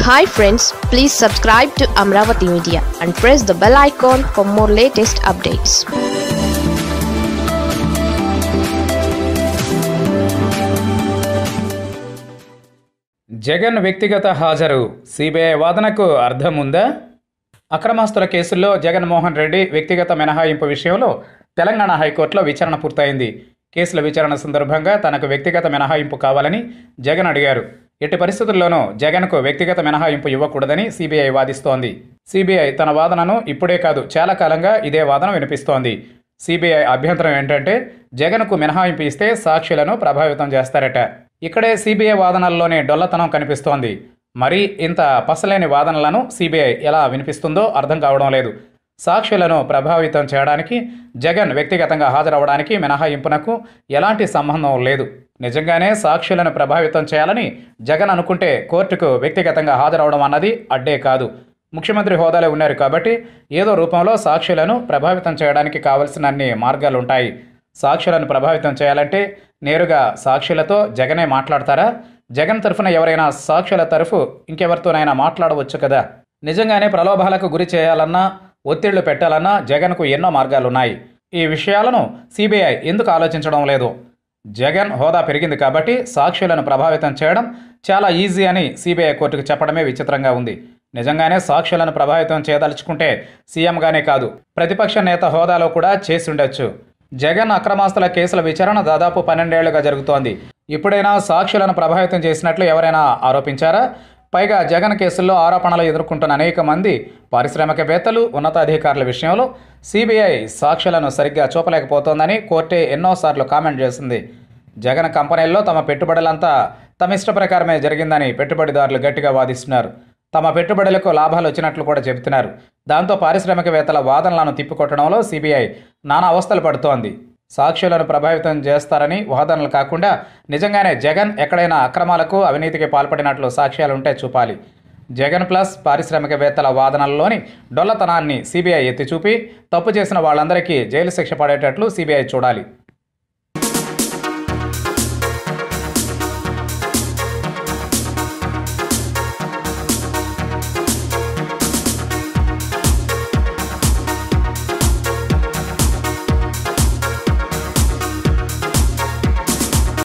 Hi friends, please subscribe to Amaravathi Media and press the bell icon for more latest updates. Jagan వ్యక్తిగత హాజరు CBI వాదనకు అర్థం ఉందా? అక్రమాస్తుల కేసుల్లో జగన్మోహన్ రెడ్డి వ్యక్తిగత మినహాయింపు విషయంలో తెలంగాణ హైకోర్టులో విచారణ పూర్తయింది. కేసుల విచారణ సందర్భంగా తనకు వ్యక్తిగత మినహాయింపు కావాలని జగన్ అడిగారు. ఎట్టి పరిస్థితుల్లోనూ జగన్కు వ్యక్తిగత మినహాయింపు ఇవ్వకూడదని సిబిఐ వాదిస్తోంది. సిబిఐ తన వాదనను ఇప్పుడే కాదు, చాలా కాలంగా ఇదే వాదన వినిపిస్తోంది. సిబిఐ అభ్యంతరం ఏంటంటే జగన్కు మినహాయింపు ఇస్తే సాక్షులను ప్రభావితం చేస్తారట. ఇక్కడే సిబిఐ వాదనల్లోనే డొల్లతనం కనిపిస్తోంది. మరి ఇంత పసలేని వాదనలను సిబిఐ ఎలా వినిపిస్తుందో అర్థం కావడం లేదు. సాక్షులను ప్రభావితం చేయడానికి జగన్ వ్యక్తిగతంగా హాజరవడానికి మినహాయింపునకు ఎలాంటి సంబంధం లేదు. నిజంగానే సాక్షులను ప్రభావితం చేయాలని జగన్ అనుకుంటే కోర్టుకు వ్యక్తిగతంగా హాజరవడం అన్నది అడ్డే కాదు. ముఖ్యమంత్రి హోదాలో ఉన్నారు కాబట్టి ఏదో రూపంలో సాక్షులను ప్రభావితం చేయడానికి కావలసిన అన్ని మార్గాలుంటాయి. సాక్షులను ప్రభావితం చేయాలంటే నేరుగా సాక్షులతో జగనే మాట్లాడతారా? జగన్ తరఫున ఎవరైనా సాక్షుల తరఫు ఇంకెవరితోనైనా మాట్లాడవచ్చు కదా. నిజంగానే ప్రలోభాలకు గురి చేయాలన్నా, ఒత్తిళ్లు పెట్టాలన్నా జగన్కు ఎన్నో మార్గాలున్నాయి. ఈ విషయాలను సిబిఐ ఎందుకు ఆలోచించడం లేదు? జగన్ హోదా పెరిగింది కాబట్టి సాక్షులను ప్రభావితం చేయడం చాలా ఈజీ అని సిబిఐ కోర్టుకు చెప్పడమే విచిత్రంగా ఉంది. నిజంగానే సాక్షులను ప్రభావితం చేయదలుచుకుంటే సీఎంగానే కాదు, ప్రతిపక్ష నేత హోదాలో కూడా చేసి ఉండొచ్చు. జగన్ అక్రమాస్తుల కేసుల విచారణ దాదాపు 12 ఏళ్లుగా జరుగుతోంది. ఇప్పుడైనా సాక్షులను ప్రభావితం చేసినట్లు ఎవరైనా ఆరోపించారా? పైగా జగన్ కేసుల్లో ఆరోపణలు ఎదుర్కొంటున్న అనేక మంది పారిశ్రామికవేత్తలు, ఉన్నతాధికారుల విషయంలో సిబిఐ సాక్షులను సరిగ్గా చూపలేకపోతోందని కోర్టే ఎన్నోసార్లు కామెంట్ చేసింది. జగన్ కంపెనీల్లో తమ పెట్టుబడులంతా తమ ఇష్ట ప్రకారమే జరిగిందని పెట్టుబడిదారులు గట్టిగా వాదిస్తున్నారు. తమ పెట్టుబడులకు లాభాలు వచ్చినట్లు కూడా చెబుతున్నారు. దాంతో పారిశ్రామికవేత్తల వాదనలను తిప్పికొట్టడంలో సిబిఐ నానా అవస్థలు పడుతోంది. సాక్షులను ప్రభావితం చేస్తారని వాదనలు కాకుండా నిజంగానే జగన్ ఎక్కడైనా అక్రమాలకు, అవినీతికి పాల్పడినట్లు సాక్ష్యాలుంటే చూపాలి. జగన్ ప్లస్ పారిశ్రామికవేత్తల వాదనల్లోని డొల్లతనాన్ని సిబిఐ ఎత్తి చూపి తప్పు చేసిన వాళ్ళందరికీ జైలు శిక్ష పడేటట్లు సిబిఐ చూడాలి.